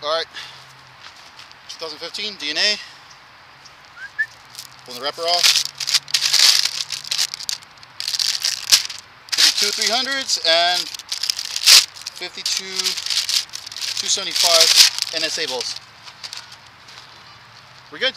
Alright, 2015 DNA. Pull the wrapper off. 52 300s and 52 275 NSA bolts. We're good.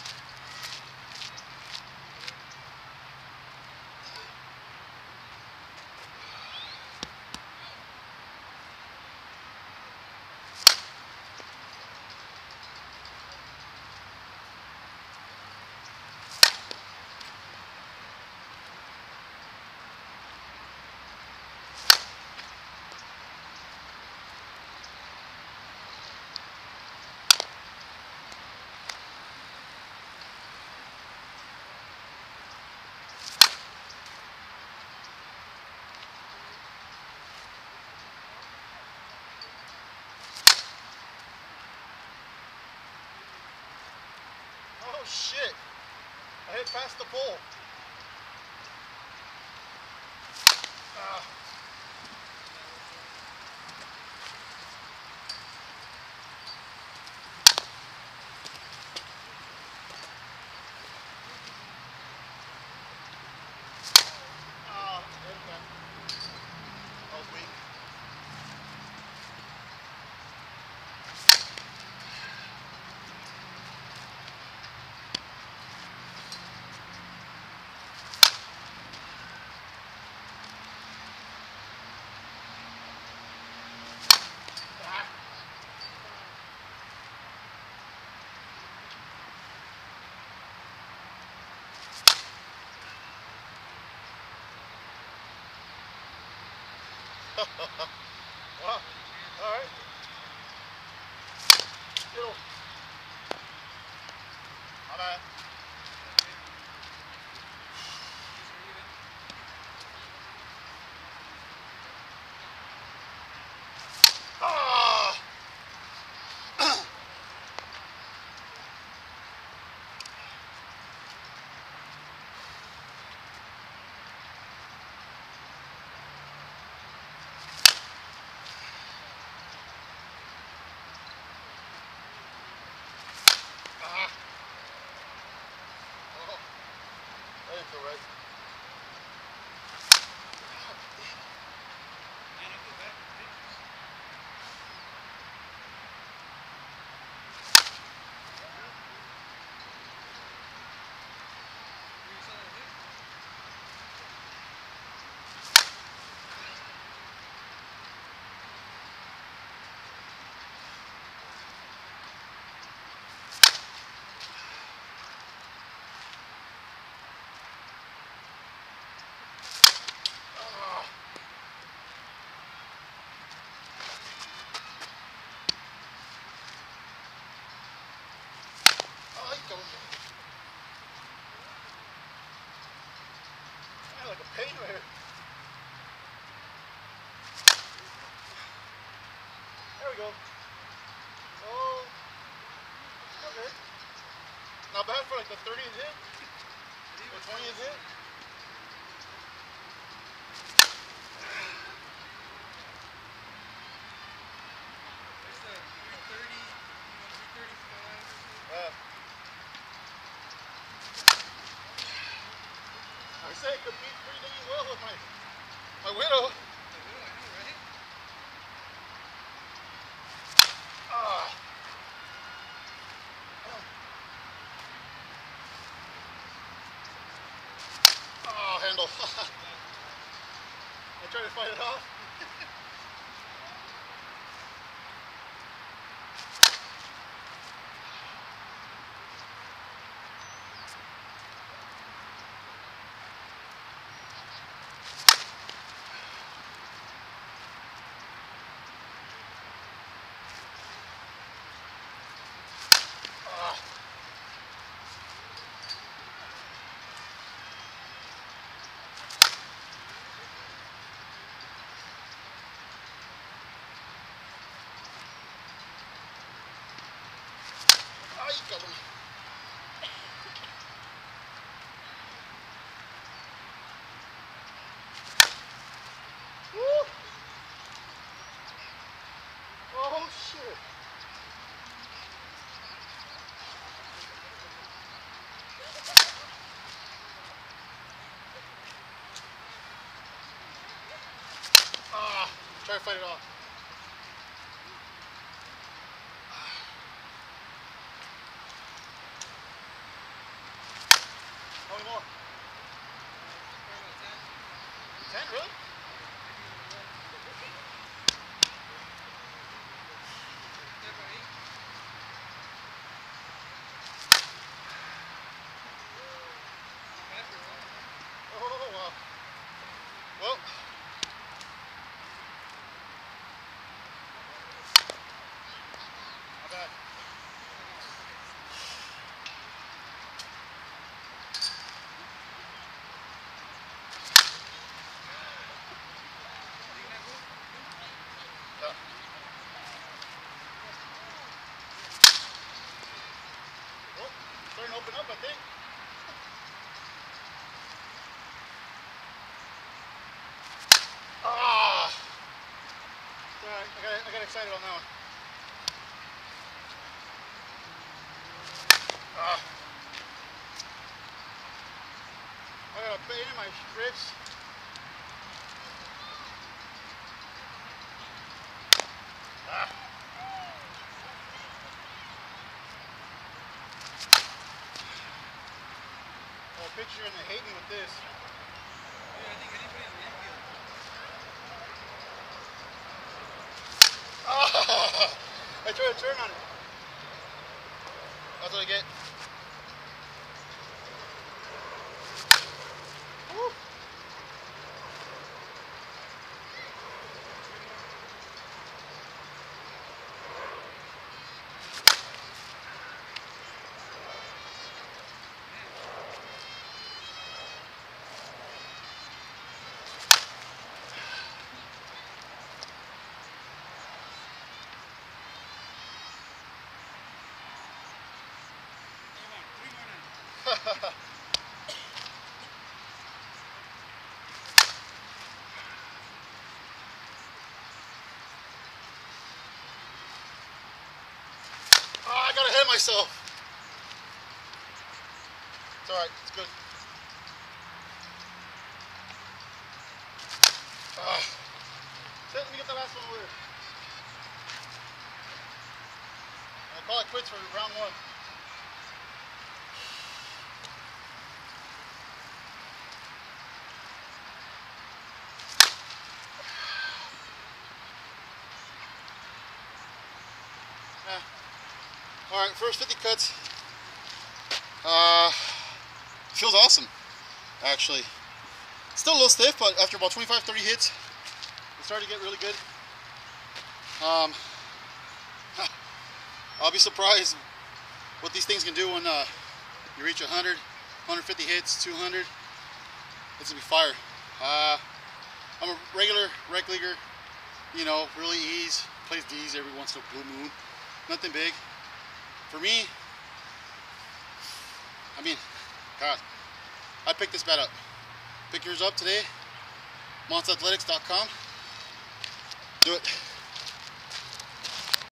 Oh shit! I hit past the pole. I was weak. Wow. Alright. Still. My bad. That didn't feel right. I had like a pain right here. There we go. Oh, okay. Not bad for like the 30th hit. Or 20th hit. There's the 330, 335. I say it competes pretty dang well with my Widow. The Widow, I know, right? Handle. I tried to fight it off. Ay, cabrón. Woo! Oh shit. Try to fight it off. How many more? 10, really? Oh, wow. Well. Not bad. Yeah. Well, starting to open up, I think. Ah! Alright, I got excited on that one. Ah. I got a pain in my ribs. Ah. Oh, picture and they hate me with this. Yeah, I think anybody in the infield. Ah! I tried to turn on it. That's what I get. Woo. Oh, I got ahead of myself. It's alright, it's good. Let me get the last one over. I'll call it quits for round one. Alright, first 50 cuts. Feels awesome, actually. Still a little stiff, but after about 25-30 hits, it started to get really good. I'll be surprised what these things can do when you reach 100, 150 hits, 200. It's gonna be fire. I'm a regular rec leaguer, you know, really ease, plays D's every once in a blue moon. Nothing big. For me, I mean, God, I picked this bat up. Pick yours up today, monstathletics.com. Do it.